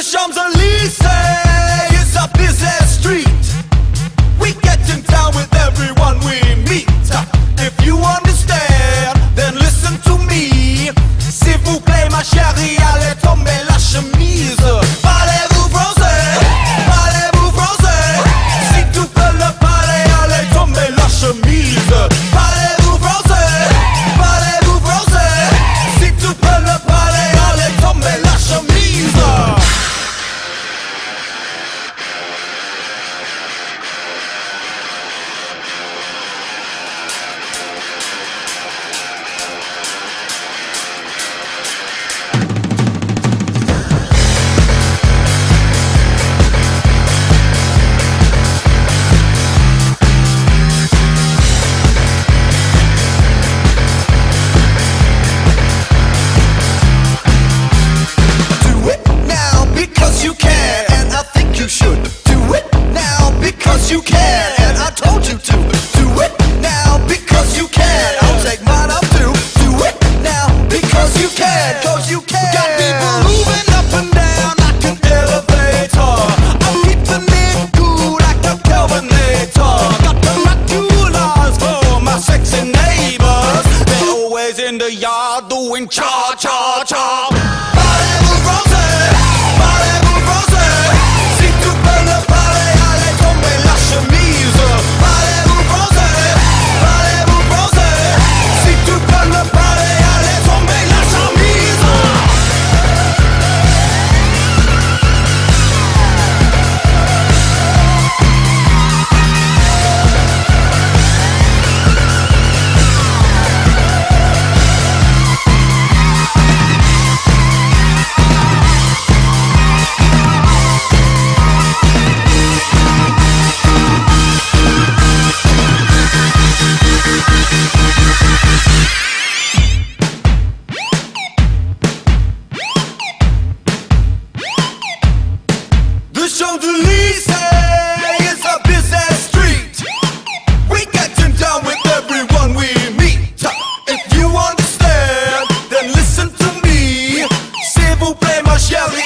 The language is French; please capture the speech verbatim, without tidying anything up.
Champs-Élysées is a busy street. We getting down with everyone we meet. If you understand, then listen to me. S'il vous plaît, ma chérie, allez tomber la chemise. Parlez-vous français? Parlez-vous français? Si tu peux le parler, allez tomber la chemise. Parlez-vous français? Parlez-vous français? Si tu peux le parler, allez tomber la chemise. You can, and I think you should do it now because you can, and I told you to do it now because you can. I'll take mine up too. Do it now because you can, cause you can. Got people moving up and down like an elevator. I'm keeping it cool like a Kelvinator. Got the maculas for my sexy neighbors. They're always in the yard doing cha cha cha. Parlez-vous français? Parlez-vous français? Si tu peux le parler, allez tomber la chemise. Parlez-vous français? Parlez-vous français? Si tu peux le parler, allez tomber la chemise. The Champs-Élysées is a busy street. We getting down with everyone we meet. If you understand, then listen to me. S'il vous plaît, ma chérie.